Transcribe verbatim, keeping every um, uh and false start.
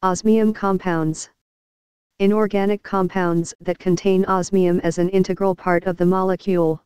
Osmium compounds. Inorganic compounds that contain osmium as an integral part of the molecule.